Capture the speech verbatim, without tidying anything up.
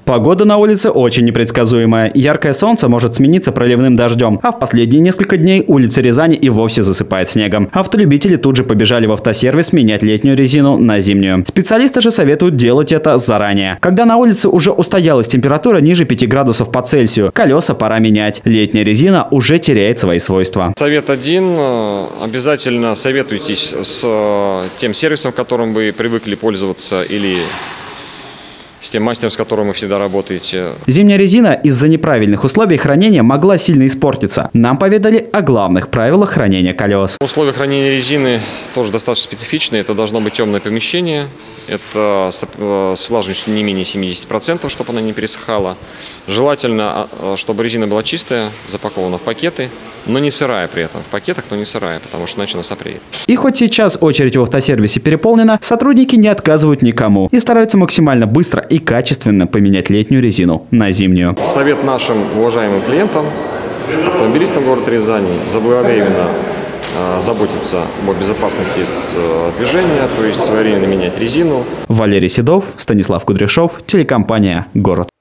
Погода на улице очень непредсказуемая. Яркое солнце может смениться проливным дождем, а в последние несколько дней улица Рязани и вовсе засыпает снегом. Автолюбители тут же побежали в автосервис менять летнюю резину на зимнюю. Специалисты же советуют делать это заранее. Когда на улице уже устоялась температура ниже пяти градусов по Цельсию, колеса пора менять. Летняя резина уже теряет свои свойства. Совет один. Обязательно советуйтесь с тем сервисом, которым вы привыкли пользоваться, или с тем мастером, с которым вы всегда работаете. Зимняя резина из-за неправильных условий хранения могла сильно испортиться. Нам поведали о главных правилах хранения колес. Условия хранения резины тоже достаточно специфичные. Это должно быть темное помещение. Это с влажностью не менее семидесяти процентов, чтобы она не пересыхала. Желательно, чтобы резина была чистая, запакована в пакеты, но не сырая при этом. В пакетах, но не сырая, потому что иначе она сопреет. И хоть сейчас очередь в автосервисе переполнена, сотрудники не отказывают никому и стараются максимально быстро и качественно поменять летнюю резину на зимнюю. Совет нашим уважаемым клиентам, автомобилистам города Рязани, заблаговременно заботиться о безопасности движения, то есть своевременно менять резину. Валерий Седов, Станислав Кудряшов, телекомпания «Город».